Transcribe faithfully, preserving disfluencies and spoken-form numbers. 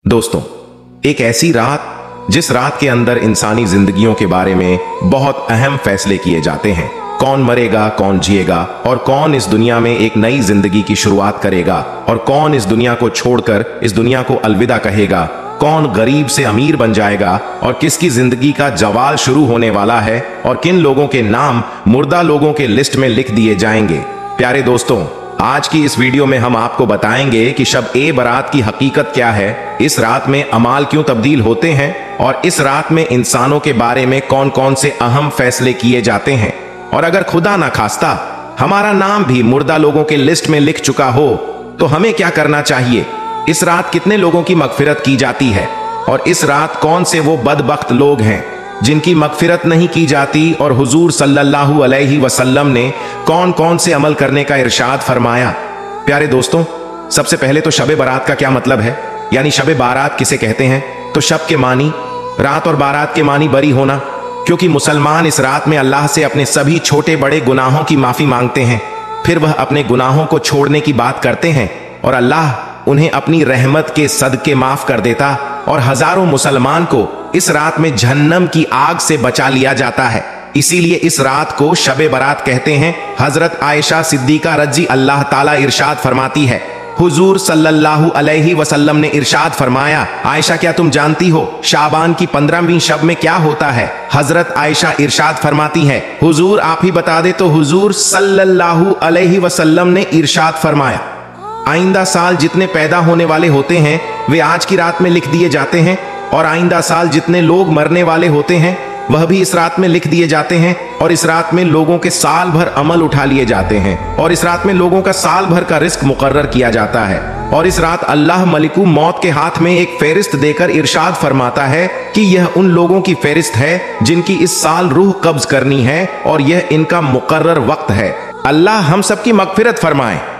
दोस्तों, एक ऐसी रात जिस रात के अंदर इंसानी जिंदगियों के बारे में बहुत अहम फैसले किए जाते हैं। कौन मरेगा, कौन जिएगा और कौन इस दुनिया में एक नई जिंदगी की शुरुआत करेगा और कौन इस दुनिया को छोड़कर इस दुनिया को अलविदा कहेगा। कौन गरीब से अमीर बन जाएगा और किसकी जिंदगी का जवाल शुरू होने वाला है और किन लोगों के नाम मुर्दा लोगों के लिस्ट में लिख दिए जाएंगे। प्यारे दोस्तों, आज की इस वीडियो में हम आपको बताएंगे कि शब ए बारात की हकीकत क्या है, इस रात में अमाल क्यों तब्दील होते हैं और इस रात में इंसानों के बारे में कौन कौन से अहम फैसले किए जाते हैं। और अगर खुदा ना खास्ता हमारा नाम भी मुर्दा लोगों के लिस्ट में लिख चुका हो तो हमें क्या करना चाहिए। इस रात कितने लोगों की मगफिरत की जाती है और इस रात कौन से वो बदबख्त लोग हैं जिनकी मगफिरत नहीं की जाती और हुजूर सल्लल्लाहु अलैहि वसल्लम ने कौन कौन से अमल करने का इरशाद फरमाया। प्यारे दोस्तों, सबसे पहले तो शब बारात का क्या मतलब है, यानी शब बारात किसे कहते हैं। तो शब के मानी रात और बारात के मानी बरी होना, क्योंकि मुसलमान इस रात में अल्लाह से अपने सभी छोटे बड़े गुनाहों की माफी मांगते हैं। फिर वह अपने गुनाहों को छोड़ने की बात करते हैं और अल्लाह उन्हें अपनी रहमत के सदके माफ कर देता और हजारों मुसलमान को इस रात में जहन्नम की आग से बचा लिया जाता है। इसीलिए इस रात को शब बारात कहते हैं। हजरत आयशा सिद्दीका रज़ी अल्लाह ताला इरशाद फरमाती है, हुजूर सल्लल्लाहु अलैहि वसल्लम ने इरशाद फरमाया, आयशा क्या तुम जानती हो शाबान की पंद्रहवीं शब में क्या होता है। हजरत आयशा इरशाद फरमाती है, हुजूर आप ही बता दे। तो हुजूर सल्लल्लाहु अलैहि वसल्लम ने इरशाद फरमाया, आइंदा साल जितने पैदा होने वाले होते हैं वे आज की रात में लिख दिए जाते हैं और आइंदा साल जितने लोग मरने वाले होते हैं वह भी इस रात में लिख दिए जाते हैं और इस रात में लोगों के साल भर अमल उठा लिए जाते हैं और इस रात में लोगों का साल भर का रिस्क मुकर्रर किया जाता है। और इस रात अल्लाह मलिकू मौत के हाथ में एक फेरिस्त देकर इरशाद फरमाता है कि यह उन लोगों की फेरिस्त है जिनकी इस साल रूह कब्ज करनी है और यह इनका मुकर्रर वक्त है। अल्लाह हम सबकी मगफिरत फरमाए।